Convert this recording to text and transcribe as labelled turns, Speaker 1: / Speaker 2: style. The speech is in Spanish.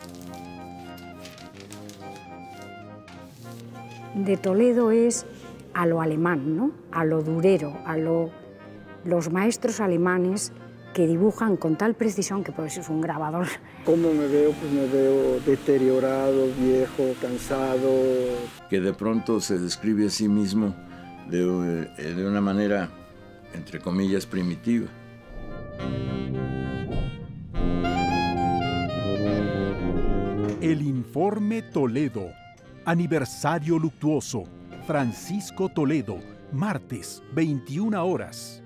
Speaker 1: De Toledo es a lo alemán, ¿no? A lo durero, los maestros alemanes que dibujan con tal precisión que por eso es un grabador.
Speaker 2: ¿Cómo me veo? Pues me veo deteriorado, viejo, cansado.
Speaker 3: Que de pronto se describe a sí mismo de una manera, entre comillas, primitiva.
Speaker 4: El Informe Toledo. Aniversario luctuoso. Francisco Toledo, martes, 21 horas.